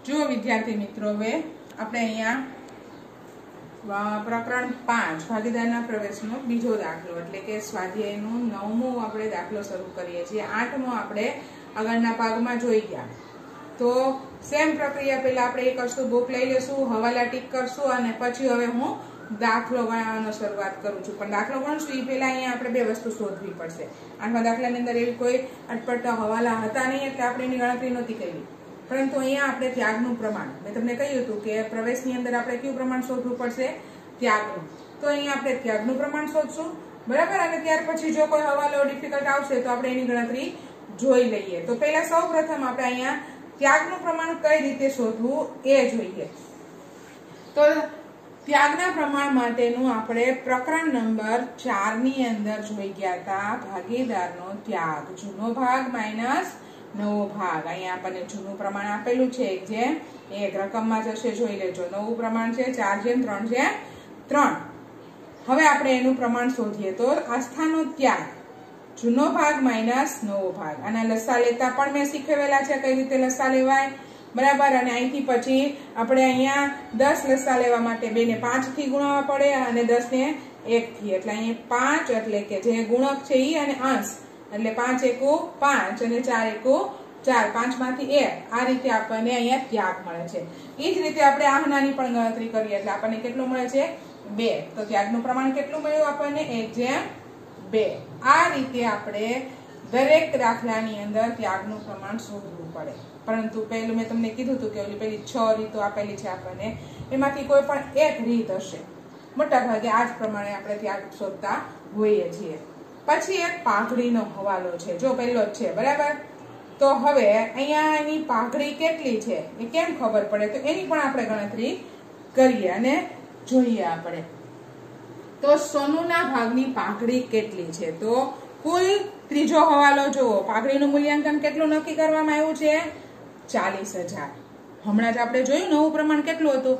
જો વિદ્યાર્થી મિત્રો, હવે આપણે અહીંયા પ્રકરણ 5 ભાગીદારના પ્રવેશનો બીજો દાખલો એટલે કે સ્વાધ્યાયનો 9મો આપણે દાખલો શરૂ કરીએ છીએ। 8મો આપણે આગળના ભાગમાં જોઈ ગયા। તો સેમ પ્રક્રિયા પહેલા આપણે એક વસ્તુ બુક લઈ લેશું, હવાલા ટીક કરશું અને પછી હવે હું દાખલો ગણવાનો શરૂઆત કરું છું। પણ દાખલો ગણશું એ પહેલા અહીંયા આપણે બે વસ્તુ શોધવી પડશે। આઠમા દાખલાની અંદર એવી કોઈ અટપટા હવાલા હતા નહીં એટલે આપણે એની ગણતરી નહોતી કરી, પરંતુ અહીંયા આપણે ત્યાગનું પ્રમાણ, મેં તમને કહ્યું હતું કે પ્રવેશની અંદર આપણે કયું પ્રમાણ શોધવું પડશે? ત્યાગનું। તો અહીંયા આપણે ત્યાગનું પ્રમાણ શોધશું, બરાબર। અને ત્યાર પછી જો કોઈ હવાલો ડિફિકલ્ટ આવશે તો આપણે એની ગણતરી જોઈ લઈએ। તો પહેલા સૌપ્રથમ આપણે અહીંયા ત્યાગનું પ્રમાણ કઈ રીતે શોધવું એ જોઈએ। તો ત્યાગના પ્રમાણ માટેનું આપણે પ્રકરણ નંબર 4 ની અંદર જોઈ ગયા હતા, ભાગીદારનો ત્યાગ, જૂનો ભાગ માઇનસ નવો ભાગ। અહીંયા આપણને જૂનું પ્રમાણ આપેલું છે જે એક રકમમાં જશે, જોઈ લેજો। નવું પ્રમાણ છે 4:3:3। હવે આપણે એનું પ્રમાણ શોધીએ તો આસ્થાનો ત્યાગ, જૂનો ભાગ માઇનસ નવો ભાગ। આના લસા લેતા પણ મેં શીખવેલા છે કઈ રીતે લસા લેવાય, બરાબર। અને અહીંથી પછી આપણે અહીંયા 10 લસા લેવા માટે 2 ને 5 થી ગુણાવવા પડે અને 10 ને 1 થી, એટલે અહીંયા 5 એટલે કે જે ગુણક છે ઈ અને અંશ એટલે 5 એકુ 5 અને 4 એકુ 4, 5 માંથી 1, આ રીતે આપણને અહીંયા ત્યાગ મળે છે। એ જ રીતે આપણે આહનાની પણ ગણતરી કરીએ એટલે આપણને કેટલું મળે છે? 2। તો ત્યાગનું પ્રમાણ કેટલું મળ્યું આપણને? 1:2। આ રીતે આપણે દરેક દાખલાની અંદર ત્યાગનું પ્રમાણ શોધવું પડે। પરંતુ પહેલું મેં તમને કીધું હતું કે ઓલી પેલી 6 રીતો આપેલી છે આપણને, એમાંથી કોઈ પણ એક રીત હશે, મોટા ભાગે આ જ પ્રમાણે આપણે ત્યાગ શોધતા હોઈએ છીએ। પછી એક પાઘડીનો હવાલો છે, જો પહેલો જ છે, બરાબર। તો હવે અહીંયા એની પાઘડી કેટલી છે એ કેમ ખબર પડે? તો એની પણ આપણે ગણતરી કરીએ અને જોઈએ આપણે। તો સોનુના ભાગની પાઘડી કેટલી છે? તો કુલ ત્રીજો હવાલો જુઓ, પાઘડીનું મૂલ્યાંકન કેટલું નક્કી કરવામાં આવ્યું છે? 40,000। હમણાં જ આપણે જોયું નવું પ્રમાણ કેટલું હતું?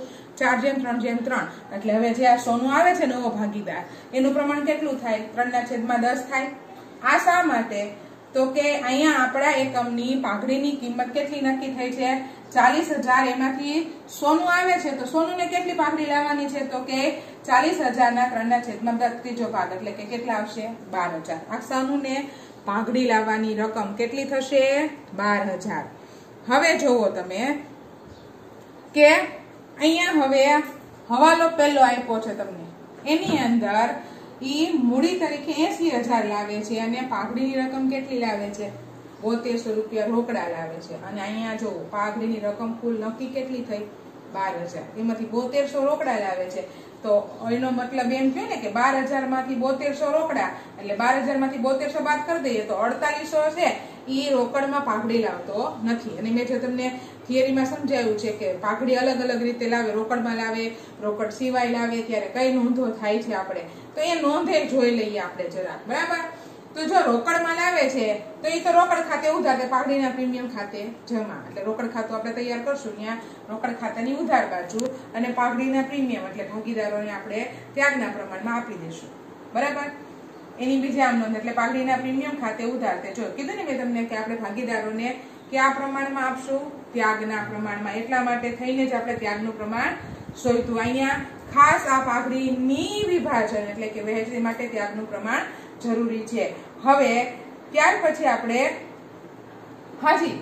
4:3:3। એટલે હવે જે આ સોનું આવે છે નવો ભાગીદાર, એનું પ્રમાણ કેટલું થાય? 3/10 થાય। આ શા માટે? તો કે અહીંયા આપણા એકમની પાઘડીની કિંમત કેટલી નક્કી થઈ છે? 40,000। એમાંથી સોનું આવે છે તો સોનુને કેટલી પાઘડી લાવવાની છે? તો કે 40,000 ના 3/10 ત્રીજો ભાગ એટલે કે કેટલા આવશે? 12,000। આ સોનુને પાઘડી લાવવાની રકમ કેટલી થશે? 12,000। હવે જોવો તમે કે અહીંયા હવે હવાલો પહેલો આપ્યો છે તમને, એની અંદર ઈ મૂડી તરીકે 80,000 લાવે છે અને પાઘડીની રકમ કેટલી લાવે છે? 7200 રૂપિયા રોકડા લાવે છે। અને અહીંયા જો પાઘડીની રકમ કુલ નક્કી કેટલી થઈ? 12,000। એમાંથી 7200 રોકડા લાવે છે, તો એનો મતલબ એમ થયો ને કે 12,000 માંથી 7200 રોકડા, એટલે 12,000 માંથી 7200 બાદ કરી દઈએ તો 4800 છે ઈ રોકડમાં પાઘડી લાવતો નથી। અને મેં જે તમને થિયરીમાં સમજાવ્યું છે કે પાઘડી અલગ અલગ રીતે લાવે, રોકડમાં લાવે, રોકડ સિવાય લાવે, ત્યારે કઈ નોંધો થાય છે આપણે તો એ નોંધે જોઈ લઈએ આપણે જરાક, બરાબર। તો જો રોકડમાં લાવે છે તો એ તો રોકડ ખાતે ઉધાર, પાઘડીના પ્રીમિયમ ખાતે જમા, એટલે રોકડ ખાતું આપણે તૈયાર કરશું, ત્યાં રોકડ ખાતાની ઉધાર બાજુ અને પાઘડીના પ્રીમિયમ એટલે ભાગીદારોને આપણે ત્યાગના પ્રમાણમાં આપી દઈશું, બરાબર। એની બીજી આમ નોંધ એટલે પાઘડીના પ્રીમિયમ ખાતે ઉધાર, તે જો કીધું ને મેં તમને કે આપણે ભાગીદારોને કયા પ્રમાણમાં આપશું? ત્યાગના પ્રમાણમાં। એટલા માટે થઈને જ આપણે ત્યાગનું પ્રમાણ શોધ્યું। અહીંયા ખાસ આ પાઘડીની વિભાજન એટલે કે વહેંચણી માટે ત્યાગનું પ્રમાણ જરૂરી છે। હવે ત્યાર પછી આપણે હાજી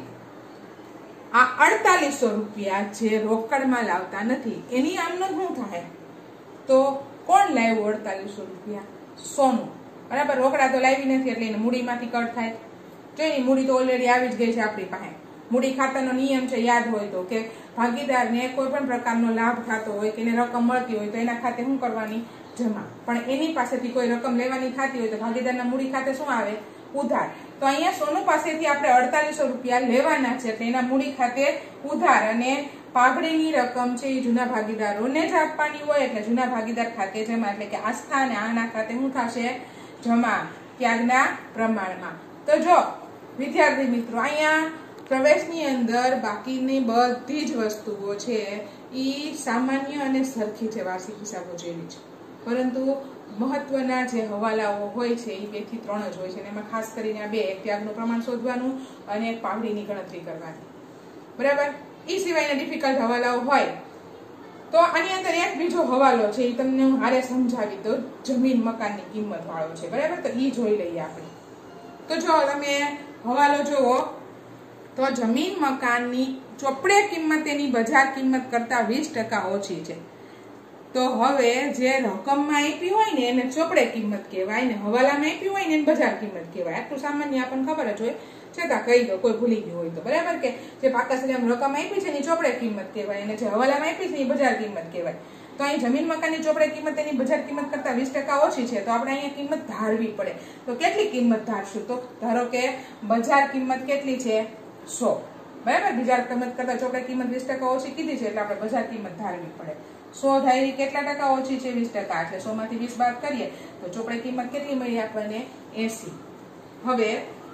આ 4800 રૂપિયા જે રોકડમાં લાવતા નથી એની આમનો શું થાય? તો કોણ લાવ્યું 4800 રૂપિયા? સોનું, બરાબર। રોકડા તો લાવી નથી એટલે એને મૂડીમાંથી કટ થાય। જો એ મૂડી તો ઓલરેડી આવી જ ગઈ છે આપણી પાસે। મૂડી ખાતાનો નિયમ છે, યાદ હોય તો, કે ભાગીદારને કોઈ પણ પ્રકારનો લાભ થતો હોય કે એને રકમ મળતી હોય તો એના ખાતે શું કરવાની? જમા। પણ એની પાસેથી કોઈ રકમ લેવાની થતી હોય તો ભાગીદારના મૂડી ખાતે શું આવે? ઉધાર। તો અહીંયા સોનું પાસેથી આપણે 4800 રૂપિયા લેવાના છે એટલે એના મૂડી ખાતે ઉધાર, અને પાઘડીની રકમ છે એ જૂના ભાગીદારોને જ આપવાની હોય એટલે જૂના ભાગીદાર ખાતે જમા, એટલે કે આસ્થા અને આના ખાતે શું થશે? જમા, ત્યાગના પ્રમાણમાં। તો જો વિદ્યાર્થી મિત્રો, અહીંયા પ્રવેશની અંદર બાકીની બધી જ વસ્તુઓ છે એ સામાન્ય અને સરખી છે, વાર્ષિક હિસાબો જેવી છે, પરંતુ મહત્વના જે હવાલાઓ હોય છે એ 2 થી 3 જ હોય છે, એમાં ખાસ કરીને આ બે, એક ત્યાગનું પ્રમાણ શોધવાનું અને એક પાઘડીની ગણતરી કરવાની, બરાબર। એ સિવાયના ડિફિકલ્ટ હવાલાઓ હોય તો આની અંદર એક બીજો હવાલો છે, એ તમને હું હારે સમજાવી દઉં. જમીન મકાનની કિંમત વાળો છે, બરાબર? તો એ જોઈ લઈએ આપણે. તો જો તમે હવાલો જુઓ તો જમીન મકાનની ચોપડે કિંમત એની બજાર કિંમત કરતા 20% ઓછી છે. તો હવે જે રકમમાં આપી હોય ને એને ચોપડે કિંમત કહેવાય, ને હવાલામાં આપી હોય ને એને બજાર કિંમત કહેવાય. આટલું સામાન્ય આપણને ખબર જ હોય, છતાં કહી દો કોઈ ભૂલી ગયું હોય તો, બરાબર? કે જે પાકાસરીમાં રકમ આપી છે એની ચોપડે કિંમત કહેવાય, અને જે હવાલામાં આપી છે એની બજાર કિંમત કહેવાય. તો અહીં જમીન મકાનની ચોપડે કિંમત એની બજાર કિંમત કરતા 20% ઓછી છે, તો આપણે અહીંયા કિંમત ધારવી પડે. તો કેટલી કિંમત ધારશું? તો ધારો કે બજાર કિંમત કેટલી છે? 100, બરાબર? બજાર કિંમત કરતા ચોપડે કિંમત 20% ઓછી કીધી છે, એટલે આપણે બજાર કિંમત ધારવી પડે. 100 ધારી કેટલા ટકા ઓછી છે? 20%. એટલે 100 માંથી 20 બાદ કરીએ તો ચોપડે કિંમત કેટલી મળી આપણને? 80. હવે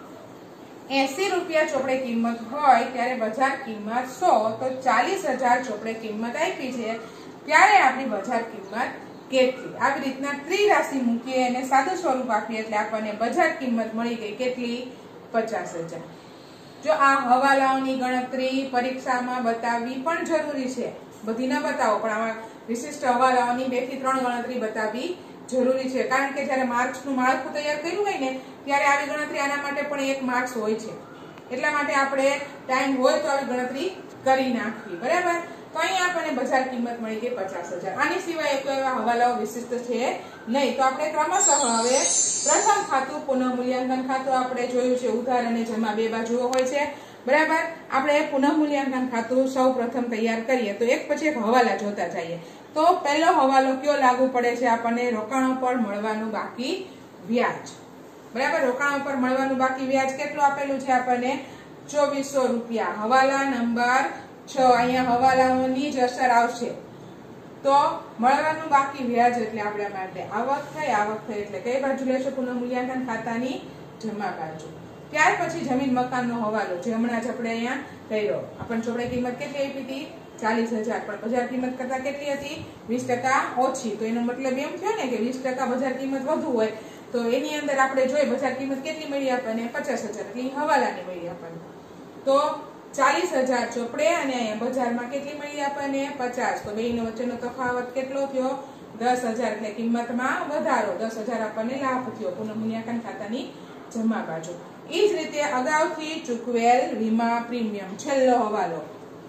80 રૂપિયા ચોપડે કિંમત હોય ત્યારે બજાર કિંમત 100, તો 40,000 ચોપડે કિંમત આપી છે, ત્યારે આપણી બજાર કિંમત કેટલી? આવી રીતના ત્રિરાશિ મૂકીએ અને સાદું સ્વરૂપ આપીએ એટલે આપણને બજાર કિંમત મળી ગઈ કેટલી? 50,000. જો આ હવાલાઓની ગણતરી પરીક્ષામાં બતાવવી પણ જરૂરી છે. બધી ન બતાવો, પણ આમાં વિશિષ્ટ હવાલાઓની 2 થી 3 ગણતરી બતાવવી જરૂરી છે. કારણ કે જ્યારે માર્ક્સનું માળખું તૈયાર કર્યું હોય ને ત્યારે આવી ગણતરી આના માટે પણ 1 માર્ક્સ હોય છે. એટલા માટે આપણે ટાઈમ હોય તો આવી ગણતરી કરી નાખવી, બરાબર? તો અહીંયા આપણને બજાર કિંમત મળી ગઈ 50,000. આની સિવાય કોઈ એવા હવાલાઓ વિશિષ્ટ છે નહીં. તો આપણે ક્રમશઃ હવે પ્રથમ ખાતું પુનઃમૂલ્યાંકન ખાતું આપણે જોયું છે, ઉધાર અને જમા 2 બાજુઓ હોય છે, બરાબર? આપણે પુનઃમૂલ્યાંકન ખાતું સૌ પ્રથમ તૈયાર કરીએ તો એક પછી એક હવાલા જોતા જઈએ. તો પહેલો હવાલો કયો લાગુ પડે છે આપણને? રોકાણો પર મળવાનું બાકી વ્યાજ, બરાબર? રોકાણો પર મળવાનું બાકી વ્યાજ કેટલું આપેલું છે આપણને? 2400 રૂપિયા. હવાલા નંબર 6. અહીંયા હવાલાઓની જ અસર આવશે. તો મળવાનું બાકી વ્યાજ એટલે આપણા માટે આવક થઈ. આવક થઈ એટલે કઈ બાજુ લેશો? પુનઃમૂલ્યાંકન ખાતાની જમા બાજુ. ત્યાર પછી જમીન મકાનનો હવાલો, જે હમણાં જ આપણે અહીંયા કર્યો. આપણને ચોપડે કિંમત કેટલી આપી હતી? 40,000. પણ બજાર કિંમત કરતા કેટલી હતી? 20% ઓછી. તો એનો મતલબ એમ થયો ને કે 20% બજાર કિંમત વધુ હોય તો એની અંદર આપણે જોઈએ બજાર કિંમત કેટલી મળી આપણને? 50,000. એટલે હવાલાની મળી આપણને. તો 40,000 ચોપડે અને અહીંયા બજારમાં કેટલી મળી આપણને? 50. તો બેયનો વચ્ચેનો તફાવત કેટલો થયો? 10,000. એટલે કિંમતમાં વધારો. 10,000 આપણને લાભ થયો પુનઃમૂલ્યાંકન ખાતાની જમા બાજુ. એ જ રીતે અગાઉથી ચૂકવેલ વીમા પ્રીમિયમ, છેલ્લો હવાલો.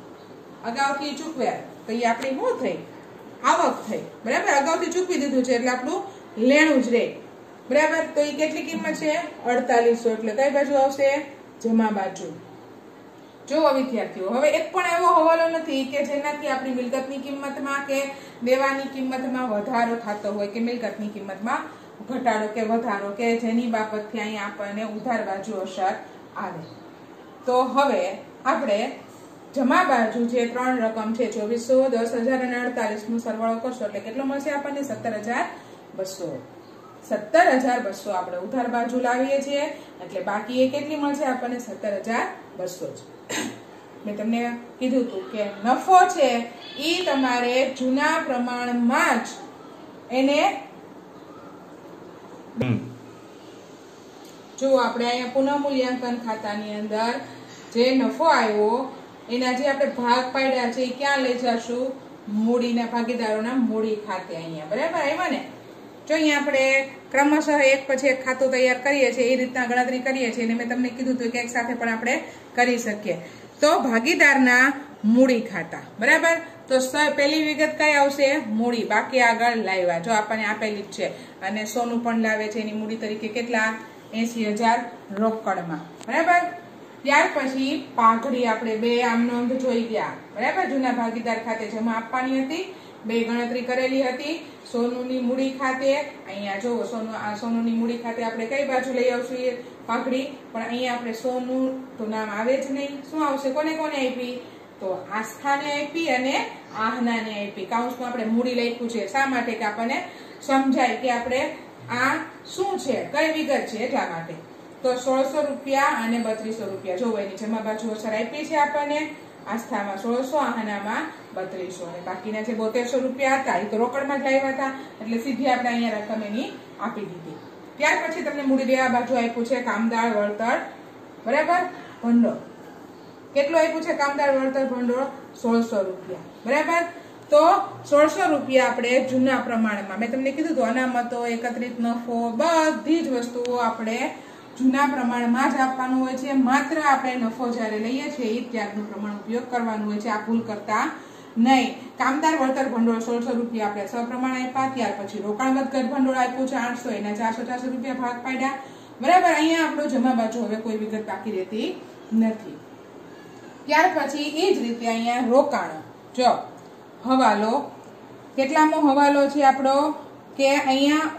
અગાઉથી ચૂકવેલ તો એ આપણી શું થઈ? આવક થઈ, બરાબર? અગાઉથી ચૂકવી દીધું છે એટલે આપણું લેણું જ રહે, બરાબર? તો એ કેટલી કિંમત છે? 4800. એટલે કઈ બાજુ આવશે? જમા બાજુ. જો વિદ્યાર્થીઓ, હવે એક પણ એવો હવાલો નથી કે જેનાથી આપણી મિલકતની કિંમતમાં કે દેવાની કિંમતમાં વધારો થતો હોય કે મિલકતની કિંમતમાં ઘટાડો કે વધારો, કે જેની બાબતથી અહીંયા આપણને ઉધાર બાજુ અસર આવે. તો હવે આપણે જમા બાજુ જે 3 રકમ છે 2400, 10,000 અને 48 નો સરવાળો કરશો એટલે કેટલો મળશે આપણને? 17,200. 17,200 આપણે ઉધાર બાજુ લાવીએ છીએ એટલે બાકી એ કેટલી મળશે આપણને? 17,200 જ. મેં તમને કીધું હતું કે નફો છે એ તમારે જૂના પ્રમાણમાં જ એને જો આપણે અહીંયા પુનઃમૂલ્યાંકન ખાતાની અંદર જે નફો આવ્યો એના જે આપણે ભાગ પાડ્યા છે એ ક્યાં લઈ જશું? મૂડીના ભાગીદારોના મૂડી ખાતે. અહીંયા બરાબર આવ્યા ને? જો અહીંયા આપણે ક્રમશઃ એક પછી એક ખાતું તૈયાર કરીએ છીએ, એ રીતના ગણતરી કરીએ છીએ અને મેં તમને કીધું હતું કે એક સાથે પણ આપણે કરી શકીએ. તો ભાગીદારના મૂડી ખાતા, બરાબર? તો પહેલી વિગત કઈ આવશે? મૂડી. બાકી આગળ લાવ્યા, જો આપણને આપેલી જ છે. અને સોનું પણ લાવે છે, એની મૂડી તરીકે કેટલા? 80,000 રોકડમાં, બરાબર? ત્યાર પછી પાઘડી આપણે 2 આમ નોંધ જોઈ ગયા, બરાબર? જૂના ભાગીદાર ખાતે જમા આપવાની હતી, 2 ગણતરી કરેલી હતી. સોનુની મૂડી ખાતે અહીંયા જો સોનુની મૂડી ખાતે આપણે કઈ બાજુ લઈ આવશું? પાઘડી. પણ અહીંયા આપણે સોનું તો નામ આવે જ નહીં. શું આવશે? કોને કોને આપી? તો આસ્થાને આપી અને આહનાને આપી. કાઉન્સમાં આપણે મૂડી લખ્યું છે. શા માટે? કે આપણને સમજાય કે આપણે આ શું છે, કઈ વિગત છે, એટલા માટે. તો 1600 રૂપિયા અને 3200 રૂપિયા જો એની જમા બાજુ અસર આપી છે આપણને. આસ્થામાં 1600, આહનામાં 3200 અને બાકીના જે 7200 રૂપિયા હતા એ તો રોકડમાં જ લાવ્યા હતા એટલે સીધી આપણે અહીંયા રકમ એની આપી દીધી. ત્યાર પછી તમને મૂડી દેવા બાજુ આપ્યું છે કામદાર વળતર, બરાબર? ભંડોળ. કેટલું આપ્યું છે કામદાર વળતર ભંડોળ 1600 રૂપિયા, બરાબર। તો 1600 રૂપિયા આપણે જૂના પ્રમાણમાં, મેં તમને કીધું હતું અનામતો, એકત્રિત નફો, બધી જ વસ્તુઓ આપણે જૂના પ્રમાણમાં જ આપવાનું હોય છે। માત્ર આપણે નફો જ્યારે લઈએ છીએ એ ત્યારનું પ્રમાણ ઉપયોગ કરવાનું હોય છે, આ ભૂલ કરતા નહીં। કામદાર વળતર ભંડોળ 1600 રૂપિયા આપણે સપ્રમાણ આપ્યા, ત્યાર પછી રોકાણ વધઘટ ભંડોળ આપ્યું છે 800, એના 400 રૂપિયા ભાગ પાડ્યા, બરાબર। અહીંયા આપણો જમા બાજુ હવે કોઈ વિગત બાકી રહેતી નથી। ત્યાર પછી એ જ રીતે અહીંયા રોકાણો, જો હવાલો, કેટલામો હવાલો છે આપણો કે અહીંયા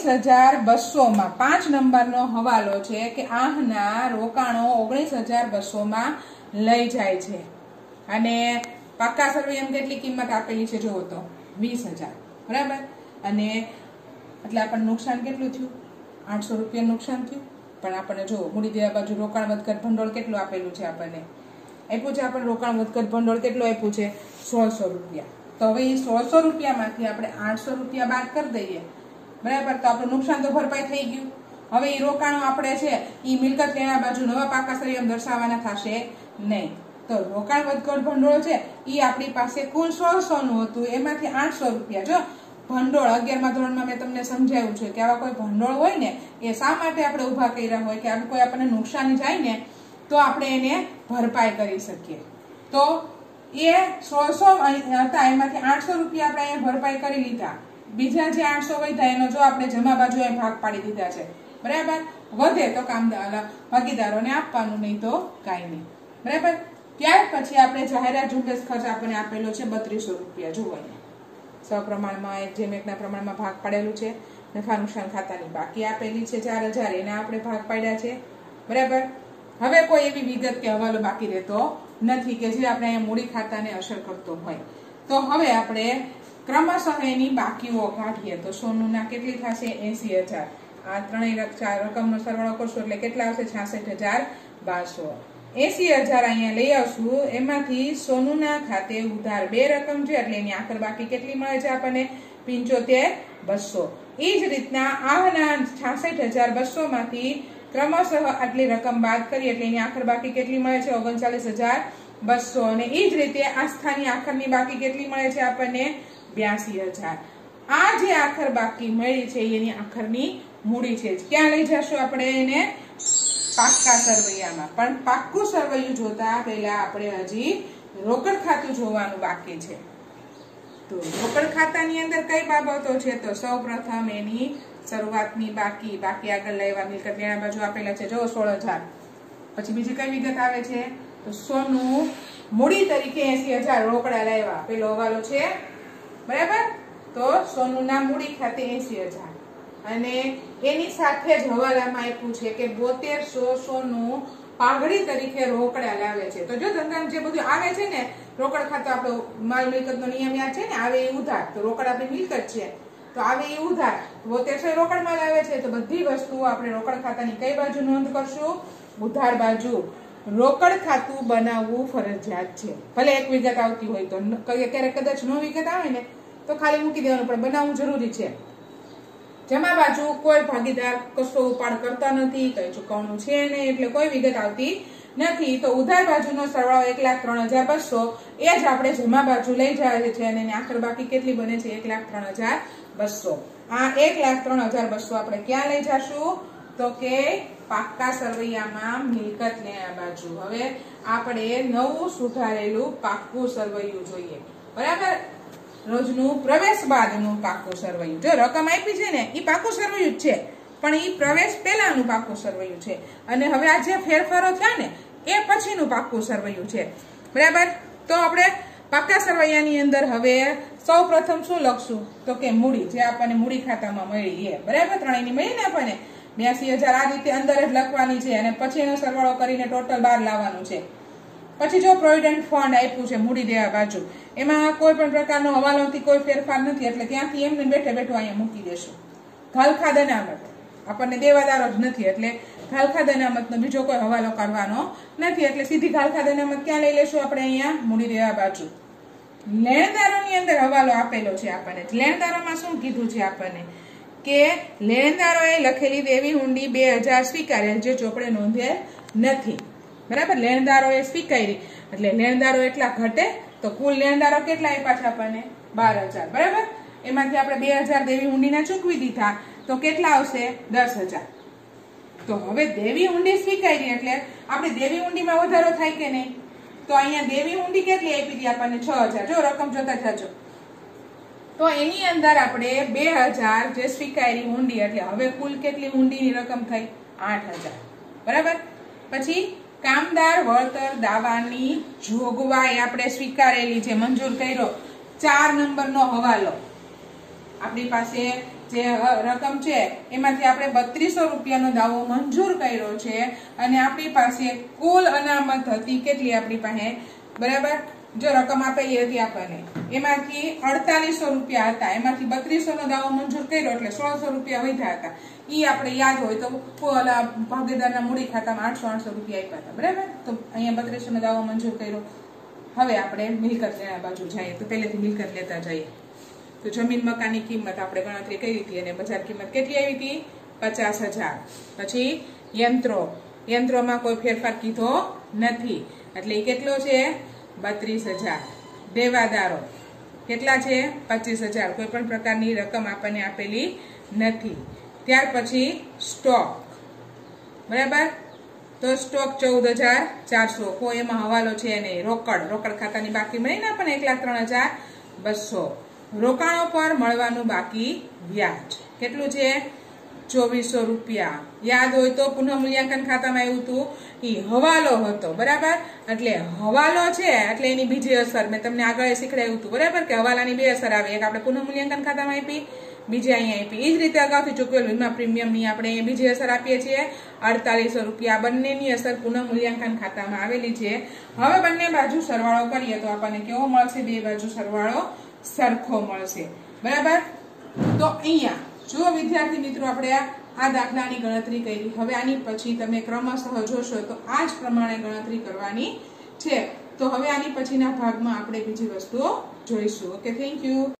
19200 માં 5 નંબરનો હવાલો છે કે આના રોકાણો 19200 માં લઈ જાય છે અને પાક્કા સર્વેયમ કેટલી કિંમત આપેલી છે જોવો તો 20000, બરાબર। અને એટલે આપણને નુકસાન કેટલું થયું? 800 રૂપિયા નુકસાન થયું। પણ આપણને જો મૂડી દેવા બાજુ રોકાણ વધઘટ ભંડોળ કેટલું આપેલું છે, આપણને આપ્યું છે, આપણને રોકાણ વધઘટ ભંડોળ કેટલું આપ્યું છે? 1600 રૂપિયા। તો હવે એ 1600 રૂપિયામાંથી આપણે 800 રૂપિયા બાદ કરી દઈએ, બરાબર। તો આપણું નુકસાન તો ભરપાઈ થઈ ગયું। હવે એ રોકાણો આપણે છે એ મિલકત લેણા બાજુ નવા પાકા સર્વેયમ દર્શાવવાના થશે નહીં। તો રોકાણ વધઘટ ભંડોળ છે એ આપણી પાસે કુલ 1600 નું હતું, એમાંથી 800 રૂપિયા, જો ભંડોળ 11મા ધોરણમાં મેં તમને સમજાવ્યું છે કે આવા કોઈ ભંડોળ હોય ને એ શા માટે આપણે ઉભા કર્યા હોય કે કોઈ આપણને નુકસાની જાય ને તો આપણે એને ભરપાઈ કરી શકીએ। તો એ 1600 હતા, એમાંથી 800 રૂપિયા આપણે અહીંયા ભરપાઈ કરી લીધા, બીજા જે 800 વધ્યા એનો જો આપણે જમા બાજુ ભાગ પાડી દીધા છે, બરાબર। વધે તો કામદાર ભાગીદારોને આપવાનું, નહીં તો કાંઈ નહીં, બરાબર। ત્યાર પછી આપણે જાહેરાત ઝુંબેશ ખર્ચ આપણને આપેલો છે 3200 રૂપિયા, જુઓ સપ્રમાણમાં એક જેમ એકના પ્રમાણમાં ભાગ પાડેલું છે। નફા નુકસાન ખાતાની બાકી આપેલી છે 4000, એના આપણે ભાગ પાડ્યા છે, બરાબર। હવે કોઈ એવી વિગત કે હવાલો બાકી રહેતો નથી કે જે આપણે અહીંયા મૂડી ખાતાને અસર કરતો હોય। તો હવે આપણે ક્રમશઃ એની બાકીઓ કાઢીએ તો સોનુના કેટલી થશે? 80000। આ ત્રણેય રકમનો સરવાળો કરશો એટલે કેટલા આવશે? 66200। 80000 અહીંયા લઈ આવશું, એમાંથી સોનુના ખાતે ઉધાર 2 રકમ છે એટલે એની આખર બાકી કેટલી મળે છે આપણને? 75200। એ જ રીતના આના 66200 માંથી ક્રમશઃ આટલી રકમ બાદ કરીએ એટલે એની આખર બાકી કેટલી મળે છે? 39200। અને એ જ રીતે આસ્થાની આખરની બાકી કેટલી મળે છે આપણને? 82000। આ જે આખર બાકી મળી છે એની આખરની મૂડી છે, ક્યાં લઈ જશું આપણે એને? પાક્કા સરવૈયામાં। પણ પાક્કું સરવૈયું જોતા પહેલા આપણે હજી રોકડ ખાતું જોવાનું બાકી છે। તો રોકડ ખાતાની અંદર કઈ બાબતો છે? તો સૌપ્રથમ એની શરૂઆતની બાકી આગળ લેવા મિલકત લેણા બાજુ આપેલા છે, જો 16000। પછી બીજી કઈ વિગત આવે છે? તો સોનું મૂડી તરીકે 80000 રોકડા લાવ્યા, પેલો હવાલો છે, બરાબર। તો સોનુના મૂડી ખાતે 80000 અને એની સાથે જ હવાલામાં આપ્યું છે કે 7200 સોનું પાઘડી તરીકે રોકડા લાવે છે। તો જો ધંધામાં જે બધું આવે છે ને રોકડ ખાતું, આપણો માલ મિલકતનો નિયમ યાદ છે ને, આવે એ ઉધાર, તો રોકડ આપણી મિલકત છે તો આવે એ ઉધાર, 7200 રોકડમાં લાવે છે, તો બધી વસ્તુઓ આપણે રોકડ ખાતાની કઈ બાજુ નોંધ કરશું? ઉધાર બાજુ। રોકડ ખાતું બનાવવું ફરજિયાત છે, ભલે એક વિગત આવતી હોય તો, ક્યારેક કદાચ નો વિગત આવે ને તો ખાલી મૂકી દેવાનું, પણ બનાવવું જરૂરી છે। જમા બાજુ કોઈ ભાગીદાર કશો ઉપાડ કરતા નથી, કઈ ચૂકવણું છે નહીં, એટલે કોઈ વિગત આવતી નથી। તો ઉધાર બાજુનો સરવાળો 1,03,200 એ જ આપણે જમા બાજુ લઈ જાય છે અને એની આખર બાકી કેટલી બને છે? 1,03,200। આ 1,03,200 આપણે ક્યાં લઈ જશું? તો કે પાક્કા સરવૈયામાં મિલકત લેણા બાજુ। હવે આપણે નવું સુધારેલું પાક્કું સરવૈયું જોઈએ, બરાબર। રોજનું પ્રવેશ બાદનું પાક્કું સરવૈયું, જો રકમ આપી છે ને એ પાક્કું સરવૈયું જ છે, પણ એ પ્રવેશ પહેલાનું પાક્કું સરવૈયું છે અને હવે આ જે ફેરફારો થયા ને એ પછીનું પાક્કું સરવૈયું છે, બરાબર। તો આપણે પાક્કા સરવૈયાની અંદર હવે સૌ પ્રથમ શું લખશું? તો કે મૂડી, જે આપણને મૂડી ખાતામાં મળી એ, બરાબર। ત્રણેયની મળી ને આપણને 82000, આ રીતે અંદર જ લખવાની છે અને પછી એનો સરવાળો કરીને ટોટલ બહાર લાવવાનું છે। પછી જો પ્રોવિડન્ટ ફંડ આપ્યું છે મૂડી દેવા બાજુ, એમાં કોઈ પણ પ્રકારનો હવાલોથી કોઈ ફેરફાર નથી, એટલે ત્યાંથી એમને બેઠે બેઠું અહીંયા મૂકી દેશું। ઘાલખાદ અનામત, આપણને દેવાદારો જ નથી એટલે ઘાલખાદ અનામતનો બીજો કોઈ હવાલો કરવાનો નથી, એટલે સીધી ઘાલખાદ અનામત ક્યાં લઈ લેશું આપણે? અહીંયા મૂડી દેવા બાજુ। લેણદારોની અંદર હવાલો આપેલો છે આપણને, લેણદારોમાં શું કીધું છે આપણને કે લેણદારોએ લખેલી દેવી હુંડી 2000 સ્વીકારેલ, જે ચોપડે નોંધેલ નથી। બરાબર. લેણદારો એ સ્વીકારી એટલે લેણદારો એટલા ઘટે તો કુલ લેણદારો કેટલા આપ્યા છે આપણને 12,000. બરાબર. એમાંથી આપણે 2,000 દેવી હુંડીના ચૂકવી દીધા તો કેટલા આવશે 10,000. તો હવે દેવી હુંડી સ્વીકારી એટલે આપણે દેવી હુંડીમાં વધારો થાય કે નહીં? તો અહીંયા દેવી હુંડી કેટલી આપી હતી આપણને 6,000. જો રકમ જોતા જાજો. તો એની અંદર આપણે 2,000 જે સ્વીકારી હુંડી એટલે હવે કુલ કેટલી હુંડીની રકમ થઈ 8,000. બરાબર. પછી કામદાર વળતર દાવાની જોગવાઈ આપણે સ્વીકારેલી છે, મંજૂર કર્યો. 4 નંબરનો હવાલો આપણી પાસે જે રકમ છે એમાંથી આપણે 3200 રૂપિયાનો દાવો મંજૂર કર્યો છે અને આપણી પાસે કુલ અનામત હતી કેટલી આપણી પાસે? બરાબર. જો રકમ આપેલી હતી આપણને એમાંથી 4800 રૂપિયા હતા, એમાંથી 3200 નો દાવો મંજૂર કર્યો એટલે 1600 રૂપિયા વધ્યા હતા. ઈ આપણે યાદ હોય તો ભાગીદારના મૂડી ખાતામાં 800 રૂપિયા આપ્યા હતા. બરાબર. તો અહીંયા 3200 નો દાવો મંજૂર કર્યો. હવે આપણે મિલકત લેવા બાજુ જઈએ તો પહેલેથી મિલકત લેતા જઈએ. તો જમીન મકાનની કિંમત આપણે ગણતરી કરી હતી અને બજાર કિંમત કેટલી આવી હતી 50,000. પછી યંત્રોમાં કોઈ ફેરફાર કીધો નથી એટલે એ કેટલો છે 32,000. દેવાદારો કેટલા છે 25,000. કોઈ પણ પ્રકારની રકમ આપણને આપેલી નથી. ત્યાર પછી સ્ટોક. બરાબર. તો સ્ટોક 14,400. કોઈ એમાં હવાલો છે નહીં. રોકડ ખાતાની બાકી મળી ને આપણને 1,03,200. રોકાણો પર મળવાનું બાકી વ્યાજ કેટલું છે 2,400 રૂપિયા. યાદ હોય તો પુનઃ મૂલ્યાંકન ખાતામાં આવ્યું હતું એ હવાલો હતો. બરાબર. એટલે હવાલો છે એટલે એની બીજી અસર મેં તમને આગળ શીખડાવ્યું હતું. બરાબર કે હવાલાની 2 અસર આવે. એક આપણે પુનઃ મૂલ્યાંકન ખાતામાં આપી, બીજી અહીંયા આપી. એ જ રીતે અગાઉથી ચૂકવેલું વીમા પ્રીમિયમની આપણે અહીંયા બીજી અસર આપીએ છીએ 4,800 રૂપિયા. બંનેની અસર પુનઃ મૂલ્યાંકન ખાતામાં આવેલી છે. હવે બંને બાજુ સરવાળો કરીએ તો આપણને કેવો મળશે? 2 બાજુ સરવાળો સરખો મળશે. બરાબર. તો અહીંયા જો વિદ્યાર્થી મિત્રો આપણે આ દાખલાની ગણતરી કરી. હવે આની પછી તમે ક્રમશઃ જોશો તો આ જ પ્રમાણે ગણતરી કરવાની છે. તો હવે આની પછીના ભાગમાં આપણે બીજી વસ્તુઓ જોઈશું. Okay, thank you.